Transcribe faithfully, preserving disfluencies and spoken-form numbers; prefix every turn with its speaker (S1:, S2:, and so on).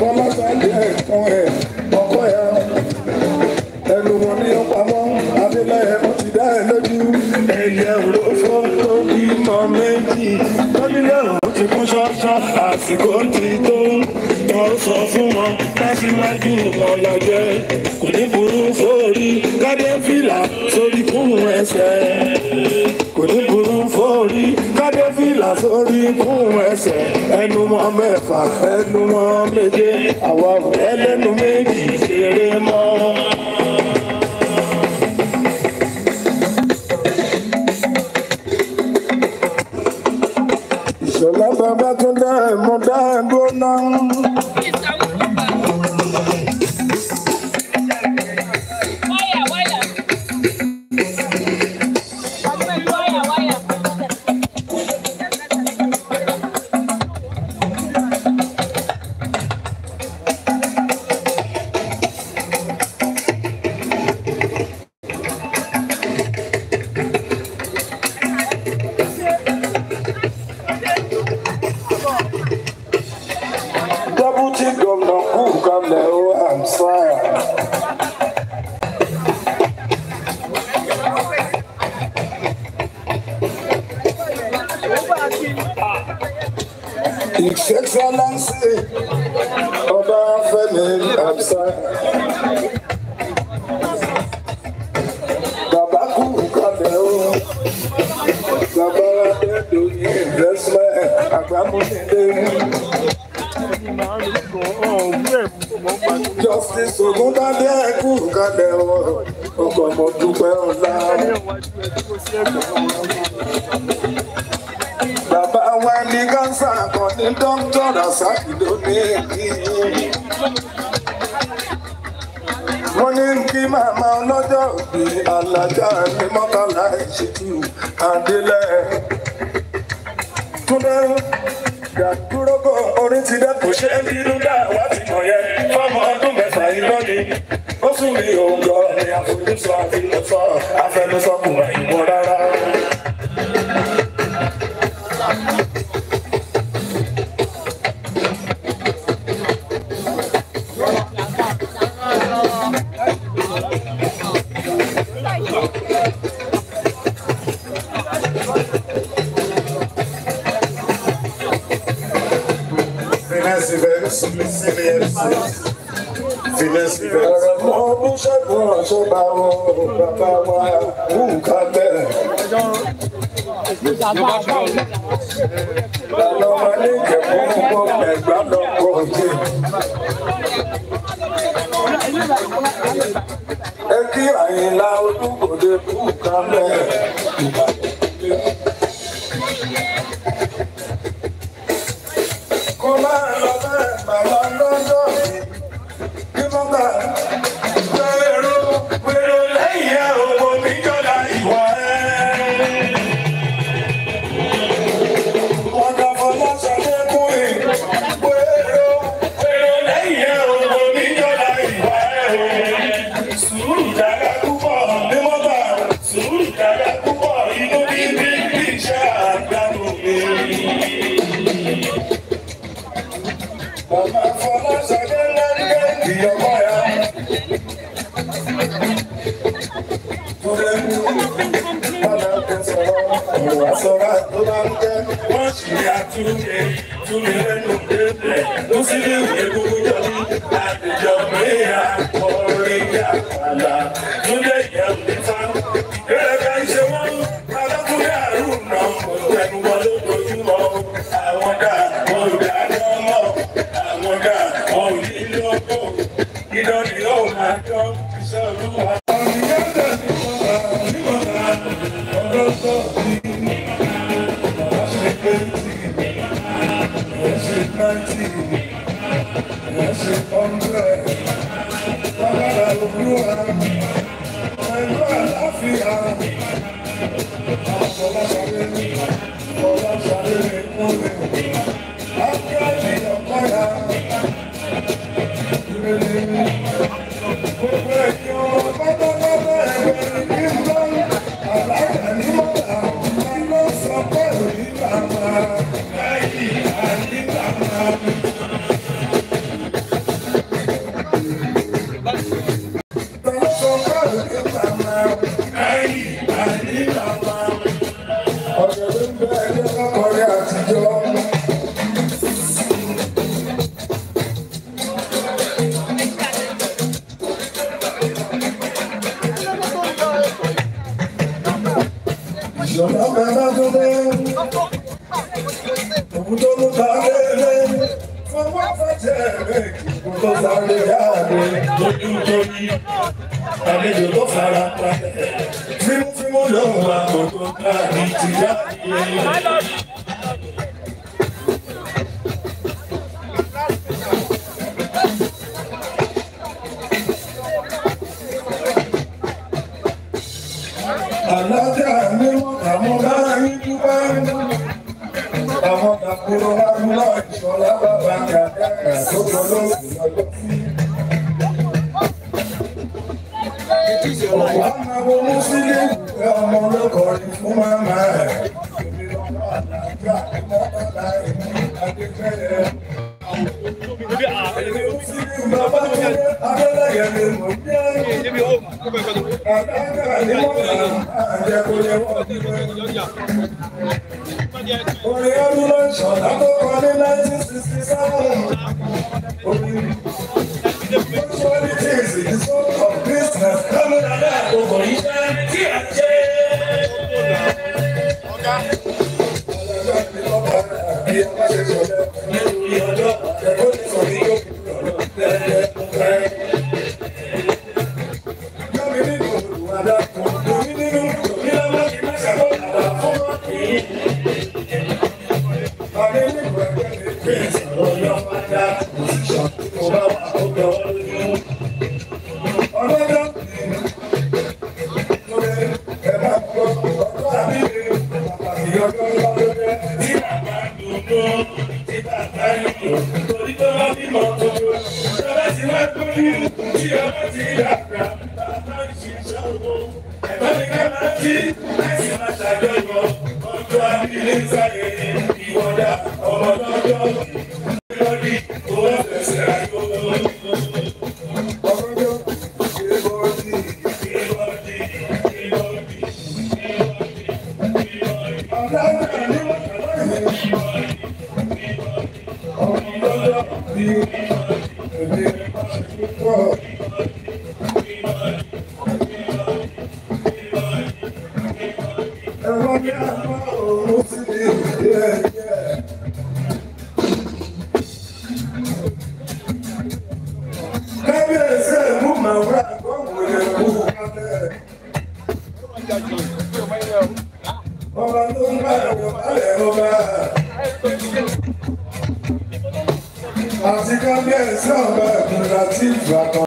S1: Fọláṣadé ẹ̀kan ẹ̀ ọkọ ẹ̀ ẹnu wọn ní ọpamọ́ Adélẹ́yẹ ó ti dá ẹ lójú ẹ̀yẹ òrófó tó bímọ méjì lọ́dílẹ̀ ó ti kún ṣọ́ṣọ́ àsìkò ti tó wọ́n sọ fún wọn lásìwájú wọn lọ́jẹ́ kò ní burú sórí kádé fìlà sórí kún ẹsẹ̀ kò ní burú sórí kádé fìlà sórí kún ẹsẹ̀ ẹnu wọn mẹ́fà ẹnu wọn méje àwa ò ẹlẹ́nu méjì ṣeré mọ́. Ìṣọ̀lá Babátúndé mo dá ẹ gbóná. Deputy Governor Kukamleo Amsaya. His Excellency Obafemi Amsaya. Baba Kukamleo. Baba Adedoni Investment Agbamosinde. Justice Ogunbade Kukamlẹ ọkọ mo dúpẹ́ ọlá. Bàbá wa ní kánsá kan ní dókítà Rasaki ló ní kí. Wọ́n ní kí màmá ọlọ́jọ́ òbí alájà ní mọ́kànlá ìṣètù Adélẹ́yẹ. Túndé Dàdúrógó orí ti dẹ́kun ṣé bínú dá wá ti mọ̀ yẹn fọ́mọ ọdún mẹ́fà irọ́ ni ó sùn ní òǹgọ̀ ní àfojúsọ àti lọ́sọ afẹnusọkùn ìwọ rárá. Finesse events, finesse events. Mo bí ṣẹ́gun ọ̀ṣọ́ bá wọn bàbá wa nǹkan bẹ́ẹ̀. Lọ́nà wa ní ìjẹ̀kùn púpọ̀ ẹ̀gbá lọ́pọ̀ jẹ́. Ẹ kí Àyìnlá Olúbọdé nǹkan bẹ́ẹ̀. Kó máa lọ bẹ́ẹ̀ bàbá lọ́jọ́ yìí kí wọ́n gbà wẹ́rọ wẹ́rọ lẹ́yìn ẹ̀ ògbó mi jọ̀dá ìwà ẹ̀. Wọ́n dá Fọláṣadé kún ì wẹ́rọ wẹ́rọ lẹ́yìn ẹ̀ ògbó mi jọ̀dá ìwà ẹ̀. Sùúrù dára púpọ̀ ní wọ́n gbà sùúrù dára púpọ̀ inú bíbí bí iṣẹ́ àgbàdo mi. Mama Fọláṣadé lẹ́gbẹ̀ẹ́ ìyọ̀mọ́ ya. Túndé padà kẹsàn-án ọ̀rọ̀ àsọ̀rọ̀ tó bá ń tẹ́. Wọ́n sì ní àtúnṣe túnmí lẹ́nu débẹ̀. Ló sì ní ìwé gbogbo jọ ní àdìjọ mẹ́ra orin àpàlà. Túndé ìyẹ̀wò níta. Ìrẹ́lẹ̀ ń ṣe wọ́n. Adágúnlé àrùn náà kò tẹnu wọn lójoojúmọ́. Àwọn dà wọ́n dà lọ́mọ́. Àwọn dà wọ́n ò ní lọ́kọ̀. Iná ni ó máa jọ iṣẹ́ olúwa. Thank you. òun tó mú sáré lé fọwọ́ fẹ́jẹ̀ rẹ̀ òun tó sáré yáàdé lójú tó yí àlejò tó fara pa fímúfímú lòun àkókò káàdì ti jáde. Alájà ni wọ́n àwọn bá yín dúpẹ́. Àwọn kàkúrò lábúlá ìṣọ̀lá bàbá kàkàkà tó gbọdọ̀ lọ́jọ́ sí. Ọ̀pọ̀ àwọn ọmọ sílé ìwé ọmọ lọ́kọ̀ọ́rin fún màmá ẹ̀. Àlàáfíà mọ́tàlá ẹ̀mí adéfẹ́yẹ. Bàbá mi abẹ́lẹ́yẹ ni mo jẹ́. Àdáńgá ni wọ́n kà á jẹ́ kó yẹ wọ́n ti bẹ́ẹ̀. Orin ọdún ló ń ṣọ̀dá tó kọ ní nineteen sixty seven. Orin Spirituality is the soul of business. Kọ́mí dada àkókò yìí jẹ́ tí a jẹ́. Ọ̀dọ́dọ́ ni wọ́n bá bí a bá ṣe sọ̀rọ̀ nínú ọjọ́ ẹ̀kọ́ ní sọ̀rọ̀ yóò kúrò lọ́dẹ̀ ọ̀rẹ́. Yọ̀mí nínú olùwàdà kan, yọ̀mí nínú yọ̀mí lọ́wọ́ kí má ṣàkóso àdá fún ọ̀kì. Àmì nígbà ẹgbẹ́ mi gbé ìsọ̀rọ̀ yọ padà, òṣìṣẹ́ tó bá wà ó gbọ́ lóyún. Ọlọ́dọ̀ lórí ẹ̀bá gbọ́ ọ̀dọ́ àbí mi, àpàtì ọjọ́ lọ́dọ̀ tí bàbá dùnú, tí bàbá yìí, torí tó bá bímọ tó lọ. Ìjọba ti wá gbóyún, tí ọmọ ti dàgbà, bàbá ìṣiṣẹ́ owó. Ẹ̀gbọ́n mi ká máa jí, láti máa ṣàjọyọ̀, ọjọ́ àbílẹ̀ sáyé ìwọ́dà ọmọ lọ́jọ́ lórí owó ẹ̀sẹ̀ àjọ. Ọmọdé ṣe bọ́ọ̀dì, ṣe bọ́ọ̀dì, ṣe bọ́ọ̀dì, ṣe bọ́ọ̀dì. Ọ̀gá àgbà ní wọ́n kàlọ́ ìwé. Ọmọ lọ́jọ́ ní èdè púpọ̀. Ẹ̀rọ ní àwọn òun sì ní ìdí ẹ̀yẹ. Kábíyèsí ẹ̀mú màwúrà gbọ́wọ́ ẹ̀kú kalẹ̀. Ọba tó ń bá ẹ̀rọ balẹ̀ ọba. Àti kábíyèsí ọba ẹ̀kúnra tí ìgbà kan.